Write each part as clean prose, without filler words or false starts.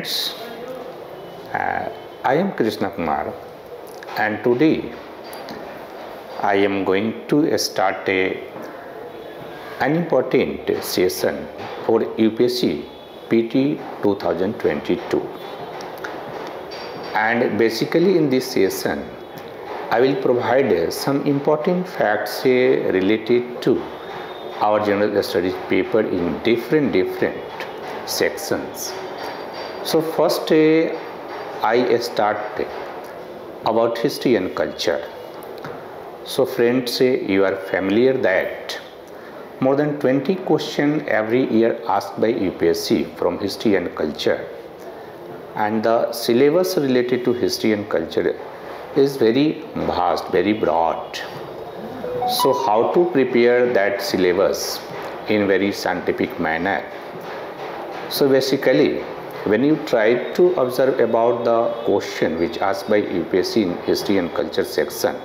friends, I am Krishna Kumar, and today I am going to start an important session for UPSC PT 2022. And basically in this session I will provide some important facts related to our general studies paper in different sections. So first I start about history and culture. So friends, you are familiar that more than 20 questions every year asked by UPSC from history and culture, and the syllabus related to history and culture is very vast, very broad. So how to prepare that syllabus in very scientific manner? So basically, when you try to observe about the question which asked by UPSC in history and culture section,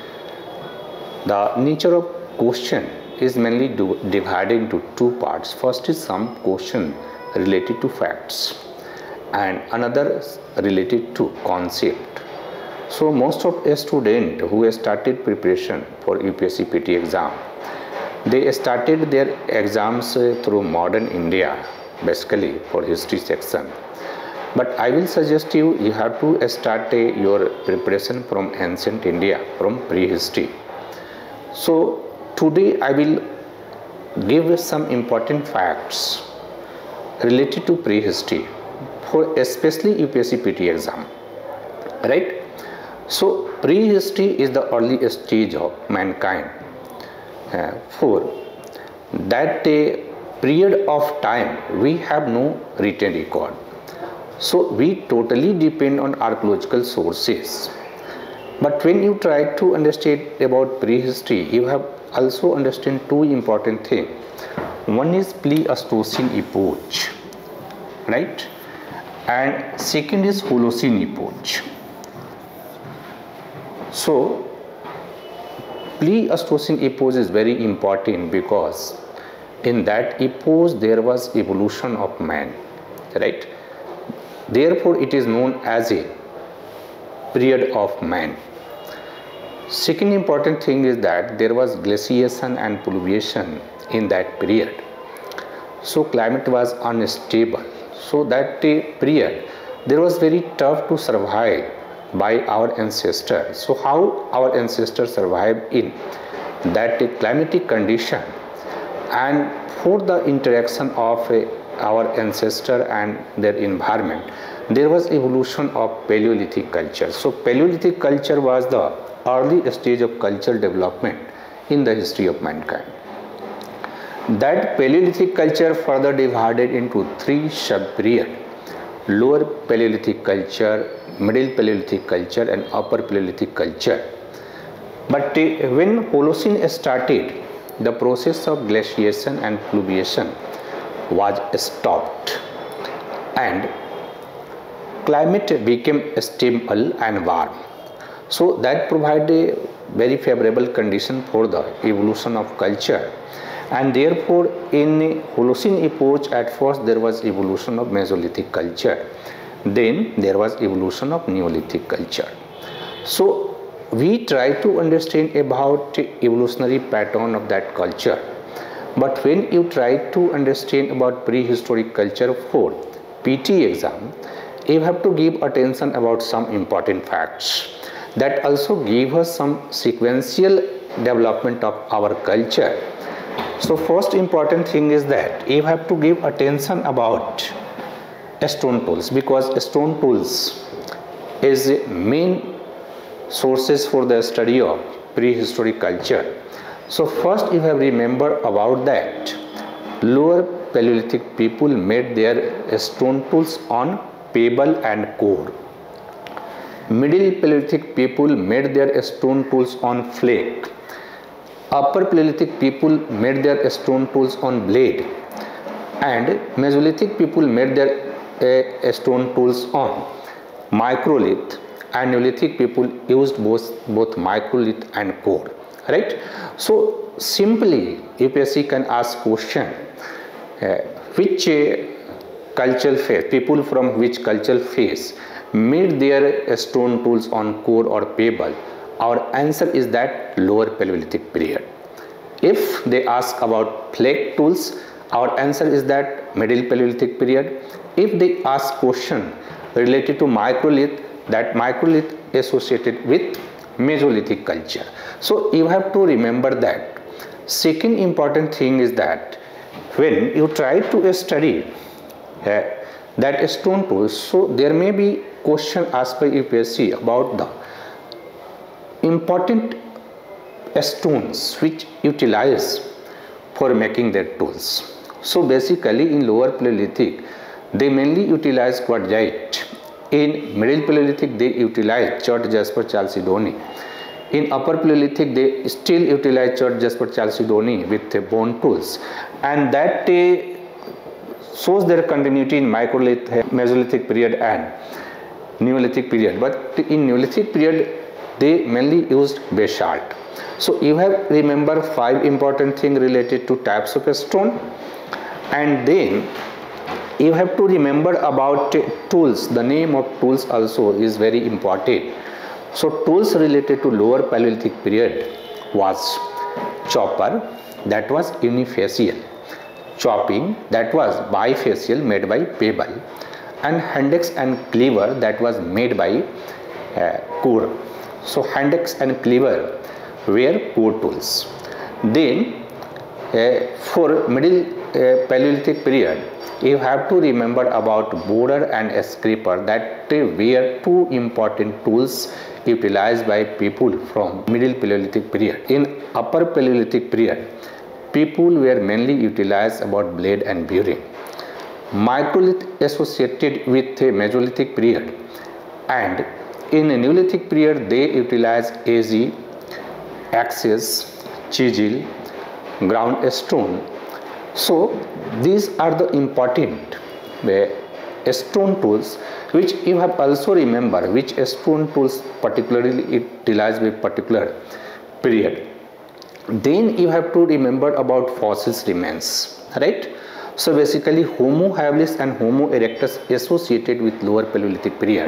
the nature of question is mainly divided into two parts. First is some question related to facts and another related to concept. So most of a student who started preparation for UPSC PT exam, they started their exams through modern India, basically for history section. But I will suggest you have to start your preparation from ancient India, from prehistory. So today I will give some important facts related to prehistory for especially UPSC PT exam, right? So prehistory is the early stage of mankind. For that period of time we have no written record. So we totally depend on archaeological sources. But when you try to understand about prehistory, you have also understand two important things. One is Pleistocene epoch, right? And second is Holocene epoch. So Pleistocene epoch is very important because in that epoch there was evolution of man, right? Therefore it is known as a period of man. Second important thing is that there was glaciation and pollution in that period. So climate was unstable. So that period there was very tough to survive by our ancestors. So how our ancestors survived in that climatic condition, and for the interaction of our ancestor and their environment, there was evolution of Paleolithic culture. So Paleolithic culture was the early stage of cultural development in the history of mankind. That Paleolithic culture further divided into three sub-periods: Lower Paleolithic culture, Middle Paleolithic culture and Upper Paleolithic culture. But when Holocene started, the process of glaciation and pollution was stopped and climate became stable and warm. So that provided a very favorable condition for the evolution of culture, and therefore in Holocene epoch at first there was evolution of Mesolithic culture, then there was evolution of Neolithic culture. So we try to understand about evolutionary pattern of that culture, but when you try to understand about prehistoric culture for PT exam, you have to give attention about some important facts that also give us some sequential development of our culture. So first important thing is that you have to give attention about stone tools, because stone tools is main sources for the study of prehistoric culture. So first you have remember about that Lower Paleolithic people made their stone tools on pebble and core. Middle Paleolithic people made their stone tools on flake. Upper Paleolithic people made their stone tools on blade, and Mesolithic people made their stone tools on microlith, and Neolithic people used both microlith and core, right? So simply UPSC can ask question which cultural phase, people from which cultural phase made their stone tools on core or pebble? Our answer is that lower Paleolithic period. If they ask about flake tools, our answer is that middle Paleolithic period. If they ask question related to microlith, that microlith associated with Mesolithic culture. So you have to remember that. Second important thing is that when you try to study that stone tools, so there may be question asked by UPSC about the important stones which utilize for making their tools. So basically in lower Paleolithic they mainly utilize quartzite. In middle Paleolithic they utilize chert, jasper, chalcedony. In upper Paleolithic they still utilize chert, jasper, chalcedony with bone tools, and that shows their continuity in microlith, Mesolithic period and Neolithic period. But in Neolithic period they mainly used basalt. So you have remember 5 important things related to types of stone, and then you have to remember about tools. The name of tools also is very important. So tools related to lower Paleolithic period was chopper, that was unifacial, chopping, that was bifacial, made by pebble, and hand axe and cleaver, that was made by core. So hand axe and cleaver were core tools. Then for middle Paleolithic period you have to remember about borer and scraper, that were 2 important tools utilized by people from middle Paleolithic period. In upper Paleolithic period people were mainly utilized about blade and burin. Microlith associated with a Mesolithic period, and in a Neolithic period they utilize edge, axes, chisel, ground stone. So these are the important stone tools which you have also remember which stone tools particularly utilized with particular period. Then you have to remember about fossils remains, right? So basically Homo habilis and Homo erectus associated with lower Paleolithic period,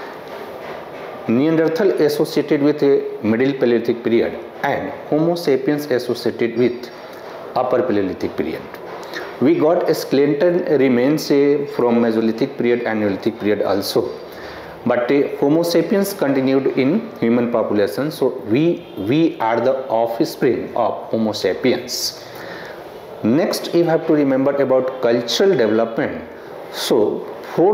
Neanderthal associated with a middle Paleolithic period, and Homo sapiens associated with upper Paleolithic period. We got skeleton remains from Mesolithic period and Neolithic period also, but Homo sapiens continued in human population. So we are the offspring of Homo sapiens. Next you have to remember about cultural development. So for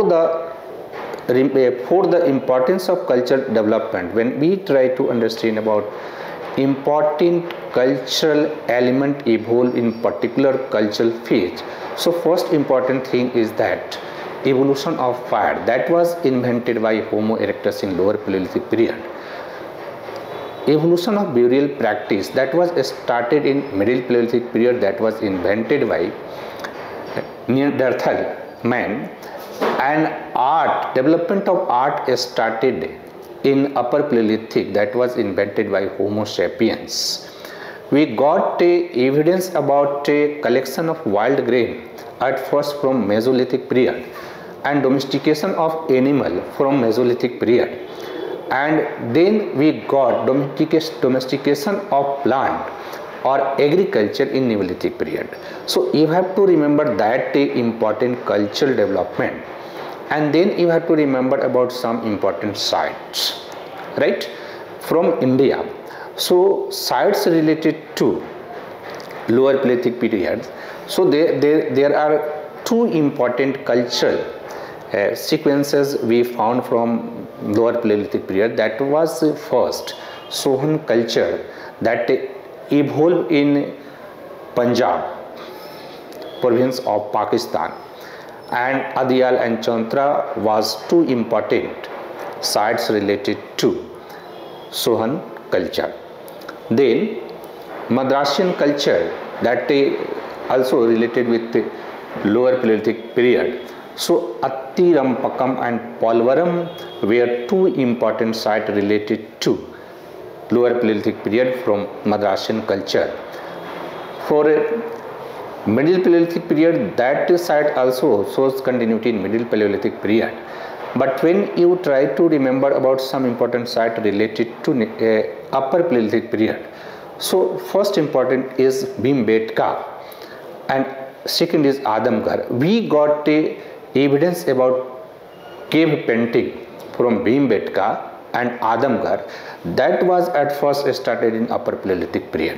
the importance of cultural development, when we try to understand about important cultural element evolve in particular cultural phase, so first important thing is that evolution of fire, that was invented by Homo erectus in lower Paleolithic period. Evolution of burial practice, that was started in middle Paleolithic period, that was invented by Neanderthal man. And art, development of art started in upper Paleolithic, that was invented by Homo sapiens. We got evidence about a collection of wild grain at first from Mesolithic period, and domestication of animal from Mesolithic period, and then we got domestication of plant or agriculture in Neolithic period. So you have to remember that important cultural development, and then you have to remember about some important sites, right, from India. So sites related to lower Paleolithic period, so there are 2 important cultural sequences we found from lower Paleolithic period. That was first Sohan culture, that evolved in Punjab province of Pakistan, and Adyal and Chantra was 2 important sites related to Sohan culture. Then Madrasian culture, that also related with the lower Paleolithic period. So Attirampakam and Polvaram were 2 important sites related to lower Paleolithic period from Madrasian culture. For Middle Paleolithic period, that site also shows continuity in Middle Paleolithic period. But when you try to remember about some important site related to Upper Paleolithic period, so first important is Bhimbetka and second is Adamgarh. We got evidence about cave painting from Bhimbetka and Adamgarh that was at first started in Upper Paleolithic period.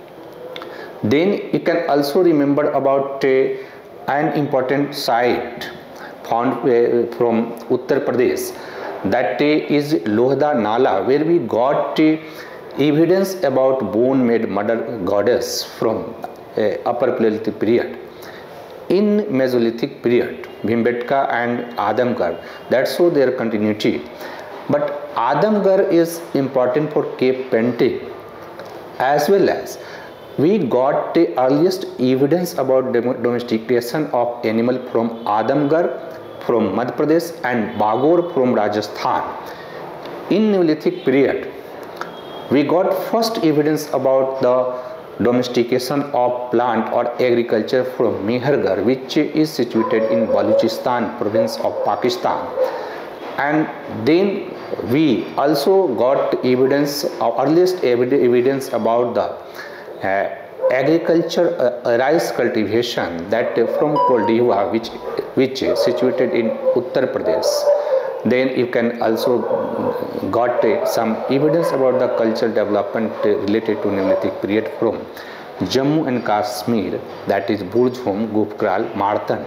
Then you can also remember about an important site found from Uttar Pradesh, that is Lohda Nala, where we got evidence about bone made mother goddess from Upper Paleolithic period. In Mesolithic period, Bhimbetka and Adamgarh, that show their continuity. But Adamgarh is important for cave painting, as well as we got the earliest evidence about domestication of animal from Adamgarh from Madhya Pradesh and Bagor from Rajasthan. In Neolithic period, we got first evidence about the domestication of plant or agriculture from Mehergarh, which is situated in Balochistan province of Pakistan. And then we also got evidence, earliest evidence about the agriculture rice cultivation, that from Koldiwa, which is situated in Uttar Pradesh. Then you can also got some evidence about the cultural development related to Neolithic period from Jammu and Kashmir, that is Burjhum, Gupkral, Martan.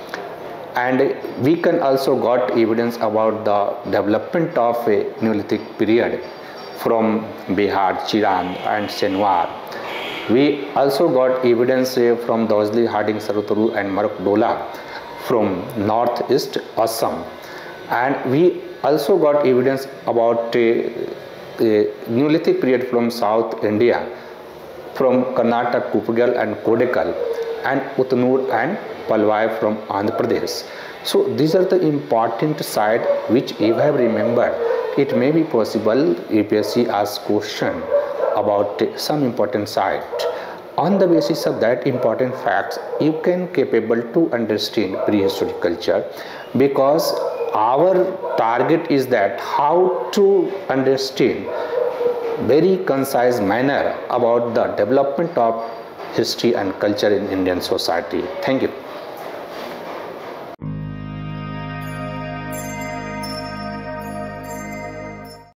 And we can also got evidence about the development of a Neolithic period from Bihar, Chiran and Senwar. We also got evidence from Dozli, Harding, Sarutaru and Markdola from northeast Assam. And we also got evidence about Neolithic period from South India, from Karnataka, Kupgal and Kodekal, and Uttanur and Palwai from Andhra Pradesh. So these are the important sites which, if I have remembered, it may be possible UPSC asks question about some important site. On the basis of that important facts, you can capable to understand prehistoric culture, because our target is that how to understand very concise manner about the development of history and culture in Indian society. Thank you.